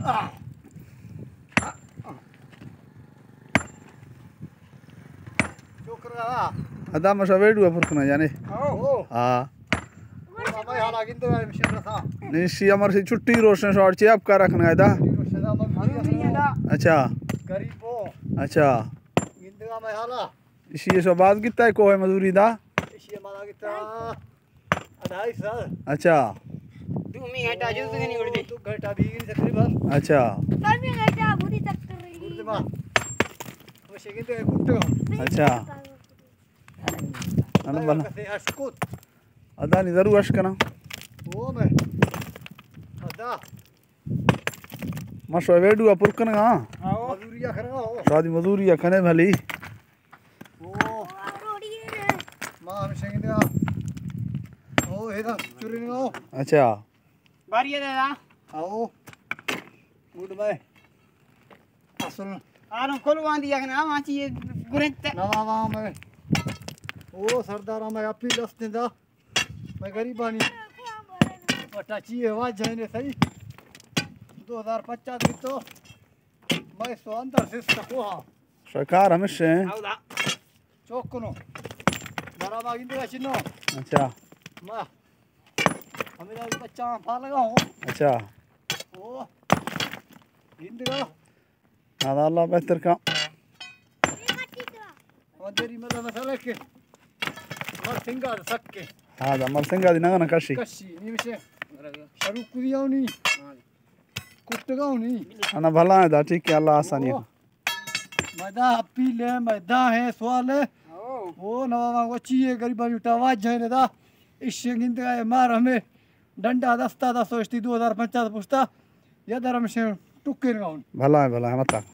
अदा मशा वेडू पुरखना जाने हाँ निशी अमर से छुट्टी रोशने शॉर्ट चे आपका रखना है दा अच्छा अच्छा इसी ये सब बात कितना है को है मजदूरी दा अच्छा अच्छा अच्छा अदा नहीं जरूर अश करना मशो वेडू पुरकन शादी मजदूरी खने भली अच्छा ओ सरदार मैं अपील अस्तिंदा मैं गरीबानी टाची आवाज जाने सही 2050 तो मैं सो अंदर से सकोहा सरकार हमेशा चौकनो बराबर इंदिरा चिन्नो अच्छा मैं हमें तो बच्चा पा लगा हूं अच्छा ओ इंदिरा هذا الله بهتر كان ودري ماذا مثلا كي مر سنگا سكي هذا مر سنگا دي نغنا كشي نيمشي شروع كدياوني कुट्टगाउनी انا भला है दा ठीक है अल्लाह आसानी मदा अपील है मदा है सवाल है वो नवा वो चाहिए गरीबा जुटा आवाज जाने दा इस गिनते का मार हमें डंडा दस्ता दा सोचती 2050 पुछता या दरम से टुक्के गाउन भला है मत